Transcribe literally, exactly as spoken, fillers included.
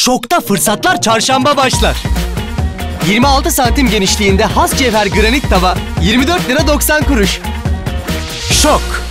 Şok'ta fırsatlar çarşamba başlar. yirmi altı santim genişliğinde has cevher granit tava yirmi dört lira doksan kuruş. Şok.